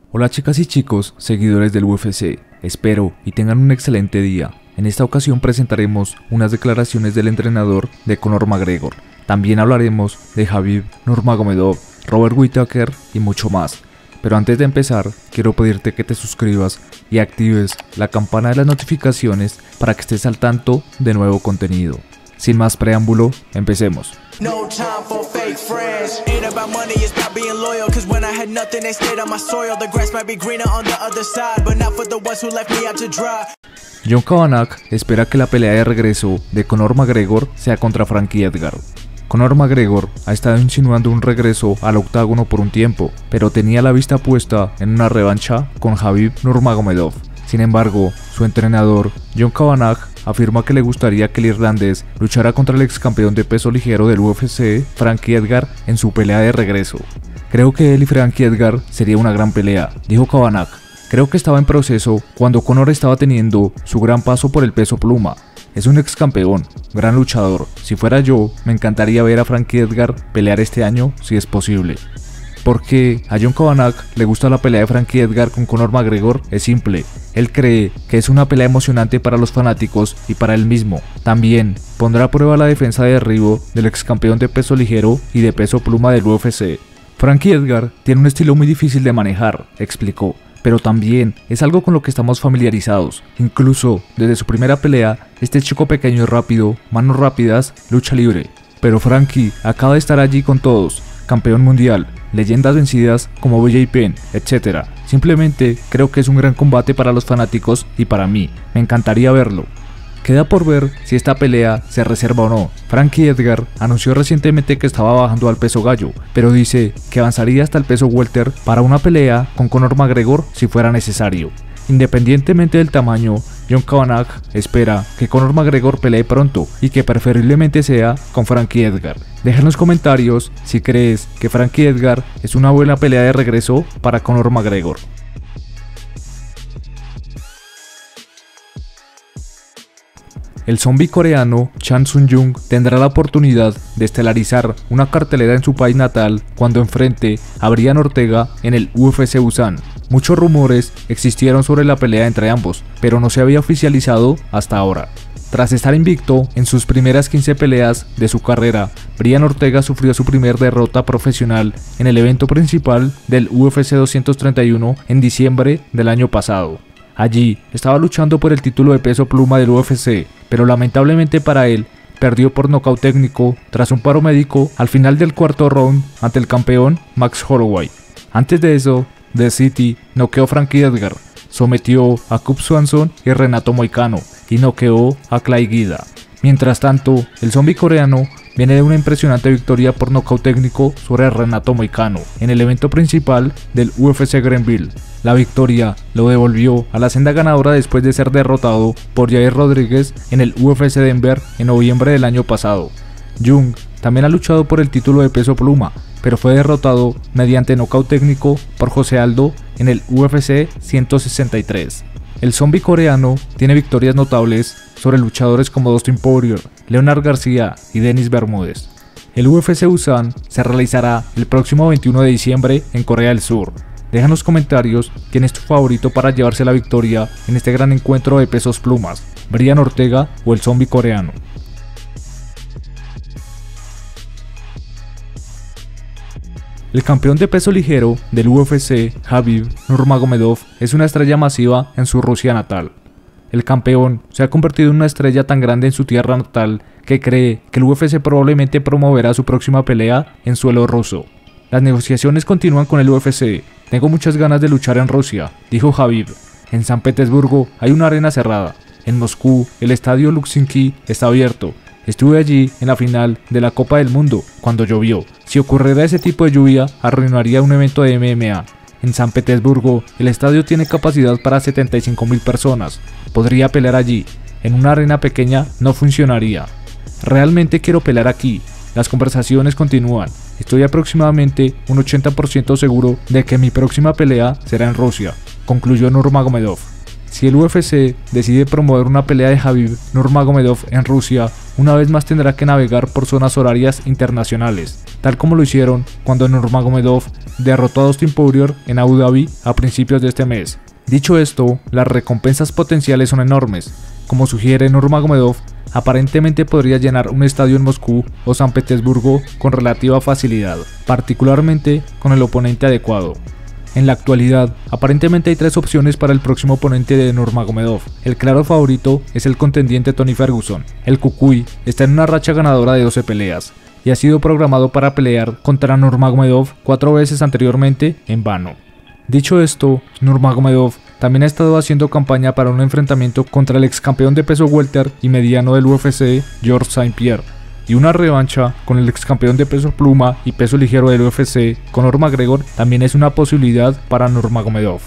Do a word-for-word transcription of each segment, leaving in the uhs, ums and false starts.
Hola chicas y chicos, seguidores del U F C, espero y tengan un excelente día. En esta ocasión presentaremos unas declaraciones del entrenador de Conor McGregor. También hablaremos de Khabib Nurmagomedov, Robert Whittaker y mucho más. Pero antes de empezar, quiero pedirte que te suscribas y actives la campana de las notificaciones para que estés al tanto de nuevo contenido. Sin más preámbulo, empecemos. No time for fake friends. Ain't about money, it's about being loyal. Cause when I had nothing, they stayed on my soil. The grass might be greener on the other side, but not for the ones who left me out to dry. John Kavanagh espera que la pelea de regreso de Conor McGregor sea contra Frankie Edgar. Conor McGregor ha estado insinuando un regreso al octágono por un tiempo, pero tenía la vista puesta en una revancha con Khabib Nurmagomedov. Sin embargo, su entrenador, John Kavanagh, afirma que le gustaría que el irlandés luchara contra el ex campeón de peso ligero del U F C, Frankie Edgar, en su pelea de regreso. Creo que él y Frankie Edgar sería una gran pelea, dijo Kavanagh. Creo que estaba en proceso cuando Conor estaba teniendo su gran paso por el peso pluma. Es un ex campeón, gran luchador. Si fuera yo, me encantaría ver a Frankie Edgar pelear este año si es posible. Porque a John Kavanagh le gusta la pelea de Frankie Edgar con Conor McGregor es simple. Él cree que es una pelea emocionante para los fanáticos y para él mismo. También pondrá a prueba la defensa de derribo del ex campeón de peso ligero y de peso pluma del U F C. Frankie Edgar tiene un estilo muy difícil de manejar, explicó, pero también es algo con lo que estamos familiarizados. Incluso desde su primera pelea, este chico pequeño y rápido, manos rápidas, lucha libre. Pero Frankie acaba de estar allí con todos, campeón mundial, leyendas vencidas como B J Penn, etcétera. Simplemente creo que es un gran combate para los fanáticos y para mí. Me encantaría verlo. Queda por ver si esta pelea se reserva o no. Frankie Edgar anunció recientemente que estaba bajando al peso gallo, pero dice que avanzaría hasta el peso welter para una pelea con Conor McGregor si fuera necesario. Independientemente del tamaño, John Kavanagh espera que Conor McGregor pelee pronto y que preferiblemente sea con Frankie Edgar. Deja en los comentarios si crees que Frankie Edgar es una buena pelea de regreso para Conor McGregor. El zombie coreano Chan Sung Jung tendrá la oportunidad de estelarizar una cartelera en su país natal cuando enfrente a Brian Ortega en el U F C Busan. Muchos rumores existieron sobre la pelea entre ambos, pero no se había oficializado hasta ahora. Tras estar invicto en sus primeras quince peleas de su carrera, Brian Ortega sufrió su primer derrota profesional en el evento principal del U F C doscientos treinta y uno en diciembre del año pasado. Allí estaba luchando por el título de peso pluma del U F C, pero lamentablemente para él, perdió por nocaut técnico tras un paro médico al final del cuarto round ante el campeón Max Holloway. Antes de eso, The City noqueó a Frankie Edgar, sometió a Cub Swanson y Renato Moicano y noqueó a Clay Guida. Mientras tanto, el zombie coreano viene de una impresionante victoria por nocaut técnico sobre Renato Moicano en el evento principal del U F C Greenville. La victoria lo devolvió a la senda ganadora después de ser derrotado por Jair Rodríguez en el U F C Denver en noviembre del año pasado. Jung también ha luchado por el título de peso pluma, pero fue derrotado mediante nocaut técnico por José Aldo en el U F C ciento sesenta y tres. El zombie coreano tiene victorias notables sobre luchadores como Dustin Poirier, Leonard García y Denis Bermúdez. El U F C Busan se realizará el próximo veintiuno de diciembre en Corea del Sur. Deja en los comentarios quién es tu favorito para llevarse la victoria en este gran encuentro de pesos plumas, Brian Ortega o el zombie coreano. El campeón de peso ligero del U F C, Khabib Nurmagomedov, es una estrella masiva en su Rusia natal. El campeón se ha convertido en una estrella tan grande en su tierra natal que cree que el U F C probablemente promoverá su próxima pelea en suelo ruso. Las negociaciones continúan con el U F C. Tengo muchas ganas de luchar en Rusia, dijo Khabib. En San Petersburgo hay una arena cerrada. En Moscú, el estadio Luzhniki está abierto. Estuve allí en la final de la Copa del Mundo cuando llovió. Si ocurriera ese tipo de lluvia, arruinaría un evento de M M A. En San Petersburgo, el estadio tiene capacidad para setenta y cinco mil personas. Podría pelear allí. En una arena pequeña no funcionaría. Realmente quiero pelear aquí. Las conversaciones continúan. Estoy aproximadamente un ochenta por ciento seguro de que mi próxima pelea será en Rusia, concluyó Nurmagomedov. Si el U F C decide promover una pelea de Khabib Nurmagomedov en Rusia, una vez más tendrá que navegar por zonas horarias internacionales, tal como lo hicieron cuando Nurmagomedov derrotó a Dustin Poirier en Abu Dhabi a principios de este mes. Dicho esto, las recompensas potenciales son enormes. Como sugiere Nurmagomedov, aparentemente podría llenar un estadio en Moscú o San Petersburgo con relativa facilidad, particularmente con el oponente adecuado. En la actualidad, aparentemente hay tres opciones para el próximo oponente de Nurmagomedov. El claro favorito es el contendiente Tony Ferguson. El Cucuy está en una racha ganadora de doce peleas y ha sido programado para pelear contra Nurmagomedov cuatro veces anteriormente en vano. Dicho esto, Nurmagomedov también ha estado haciendo campaña para un enfrentamiento contra el ex campeón de peso welter y mediano del U F C, Georges Saint-Pierre, y una revancha con el ex campeón de peso pluma y peso ligero del U F C, Conor McGregor, también es una posibilidad para Nurmagomedov.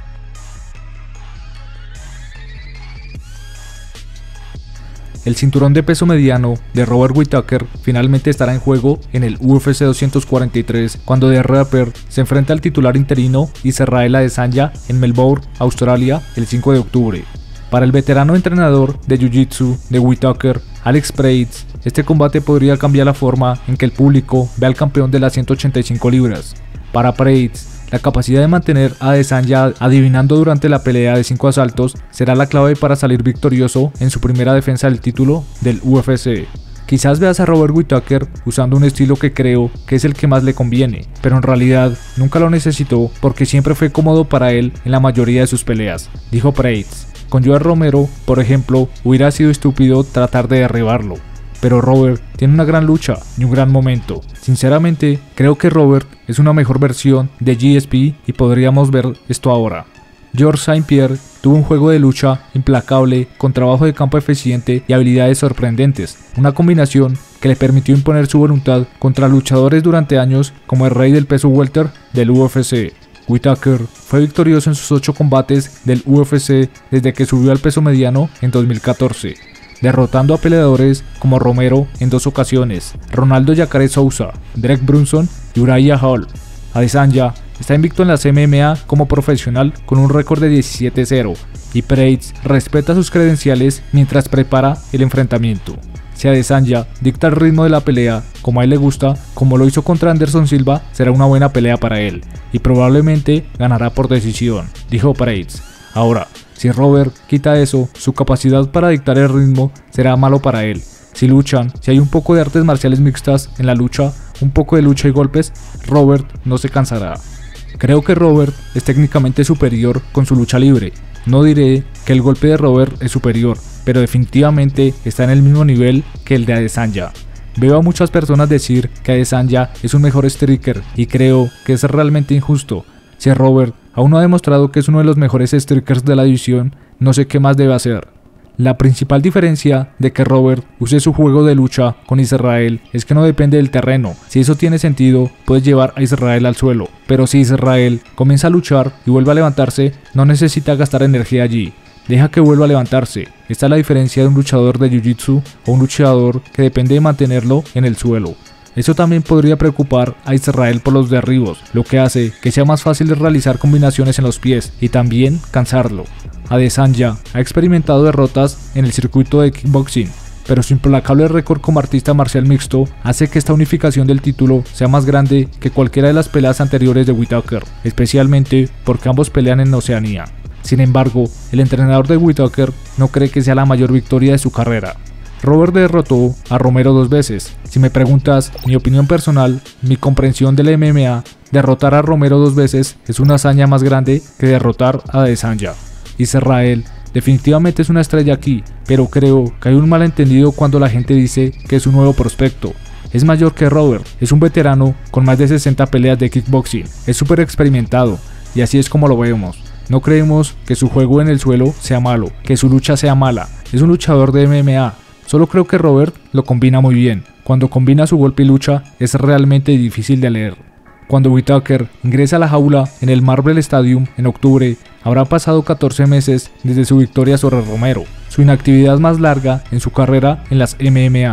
El cinturón de peso mediano de Robert Whittaker finalmente estará en juego en el U F C doscientos cuarenta y tres cuando The Rapper se enfrenta al titular interino Israel Adesanya en Melbourne, Australia, el cinco de octubre. Para el veterano entrenador de Jiu-Jitsu de Whittaker, Alex Prates, este combate podría cambiar la forma en que el público ve al campeón de las ciento ochenta y cinco libras. Para Prates, la capacidad de mantener a Adesanya adivinando durante la pelea de cinco asaltos será la clave para salir victorioso en su primera defensa del título del U F C. Quizás veas a Robert Whittaker usando un estilo que creo que es el que más le conviene, pero en realidad nunca lo necesitó porque siempre fue cómodo para él en la mayoría de sus peleas, dijo Prates. Con Joel Romero, por ejemplo, hubiera sido estúpido tratar de derribarlo. Pero Robert tiene una gran lucha y un gran momento. Sinceramente, creo que Robert es una mejor versión de G S P y podríamos ver esto ahora. Georges Saint-Pierre tuvo un juego de lucha implacable con trabajo de campo eficiente y habilidades sorprendentes, una combinación que le permitió imponer su voluntad contra luchadores durante años como el rey del peso welter del U F C. Whittaker fue victorioso en sus ocho combates del U F C desde que subió al peso mediano en dos mil catorce. Derrotando a peleadores como Romero en dos ocasiones, Ronaldo Jacare Souza, Derek Brunson y Uriah Hall. Adesanya está invicto en las M M A como profesional con un récord de diecisiete cero y Prates respeta sus credenciales mientras prepara el enfrentamiento. Si Adesanya dicta el ritmo de la pelea como a él le gusta, como lo hizo contra Anderson Silva, será una buena pelea para él y probablemente ganará por decisión, dijo Prates. Ahora, si Robert quita eso, su capacidad para dictar el ritmo será malo para él. Si luchan, si hay un poco de artes marciales mixtas en la lucha, un poco de lucha y golpes, Robert no se cansará. Creo que Robert es técnicamente superior con su lucha libre. No diré que el golpe de Robert es superior, pero definitivamente está en el mismo nivel que el de Adesanya. Veo a muchas personas decir que Adesanya es un mejor striker y creo que es realmente injusto. Si Robert aún no ha demostrado que es uno de los mejores strikers de la división, no sé qué más debe hacer. La principal diferencia de que Robert use su juego de lucha con Israel es que no depende del terreno. Si eso tiene sentido, puedes llevar a Israel al suelo, pero si Israel comienza a luchar y vuelve a levantarse, no necesita gastar energía allí. Deja que vuelva a levantarse. Esta es la diferencia de un luchador de Jiu-Jitsu o un luchador que depende de mantenerlo en el suelo. Eso también podría preocupar a Israel por los derribos, lo que hace que sea más fácil de realizar combinaciones en los pies y también cansarlo. Adesanya ha experimentado derrotas en el circuito de kickboxing, pero su implacable récord como artista marcial mixto hace que esta unificación del título sea más grande que cualquiera de las peleas anteriores de Whittaker, especialmente porque ambos pelean en Oceanía. Sin embargo, el entrenador de Whittaker no cree que sea la mayor victoria de su carrera. Robert derrotó a Romero dos veces. Si me preguntas mi opinión personal, mi comprensión de la M M A, derrotar a Romero dos veces es una hazaña más grande que derrotar a Adesanya. Israel definitivamente es una estrella aquí, pero creo que hay un malentendido cuando la gente dice que es un nuevo prospecto. Es mayor que Robert, es un veterano con más de sesenta peleas de kickboxing, es súper experimentado y así es como lo vemos. No creemos que su juego en el suelo sea malo, que su lucha sea mala, es un luchador de M M A. Solo creo que Robert lo combina muy bien. Cuando combina su golpe y lucha es realmente difícil de leer. Cuando Whittaker ingresa a la jaula en el Marvel Stadium en octubre, habrán pasado catorce meses desde su victoria sobre Romero, su inactividad más larga en su carrera en las M M A.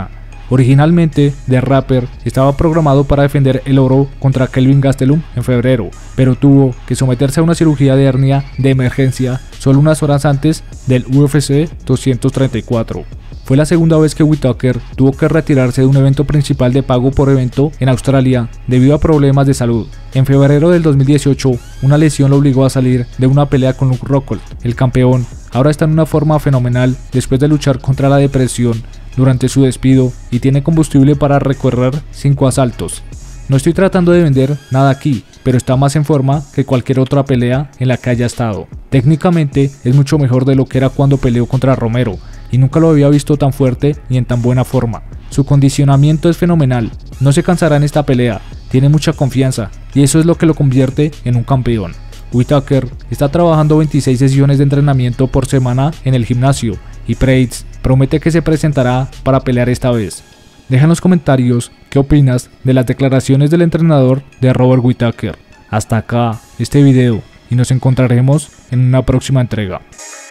Originalmente, The Rapper estaba programado para defender el oro contra Kelvin Gastelum en febrero, pero tuvo que someterse a una cirugía de hernia de emergencia solo unas horas antes del U F C doscientos treinta y cuatro. Fue la segunda vez que Whittaker tuvo que retirarse de un evento principal de pago por evento en Australia debido a problemas de salud. En febrero del dos mil dieciocho, una lesión lo obligó a salir de una pelea con Luke Rockhold. El campeón ahora está en una forma fenomenal después de luchar contra la depresión durante su despido y tiene combustible para recorrer cinco asaltos. No estoy tratando de vender nada aquí, pero está más en forma que cualquier otra pelea en la que haya estado. Técnicamente es mucho mejor de lo que era cuando peleó contra Romero, y nunca lo había visto tan fuerte ni en tan buena forma. Su condicionamiento es fenomenal, no se cansará en esta pelea, tiene mucha confianza, y eso es lo que lo convierte en un campeón. Whittaker está trabajando veintiséis sesiones de entrenamiento por semana en el gimnasio, y Prates promete que se presentará para pelear esta vez. Deja en los comentarios qué opinas de las declaraciones del entrenador de Robert Whittaker. Hasta acá este video y nos encontraremos en una próxima entrega.